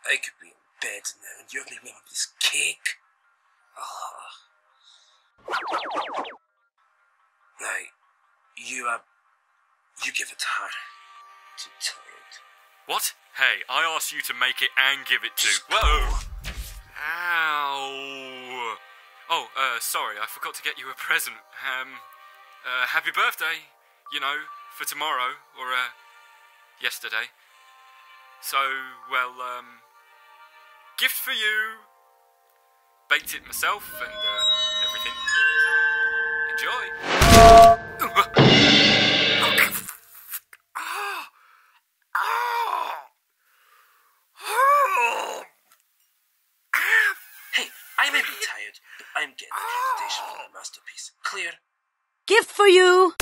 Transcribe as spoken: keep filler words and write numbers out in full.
I could be in bed now and you have me warm up this cake. Oh. Now, you, uh, you give it to her. Too tired. What? Hey, I asked you to make it and give it to... Whoa! Ow! Oh, uh, sorry, I forgot to get you a present. Um, uh, happy birthday, you know, for tomorrow, or, uh, yesterday. So, well, um, gift for you. Baked it myself and, uh, everything. So, enjoy. Hey, I may be tired, but I'm getting accreditation for the masterpiece. Clear? Gift for you!